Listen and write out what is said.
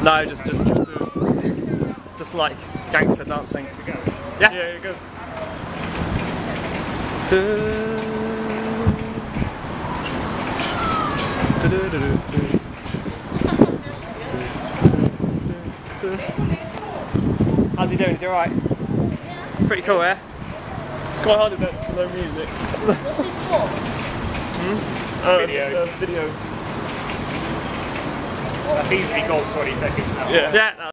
No, just like gangster dancing. Yeah. Yeah, go. How's he doing? Is he alright? Pretty cool, yeah? It's quite hard to dance to no music. What's this for? Video. Video. That's easily got 20 seconds now. Yeah. Yeah.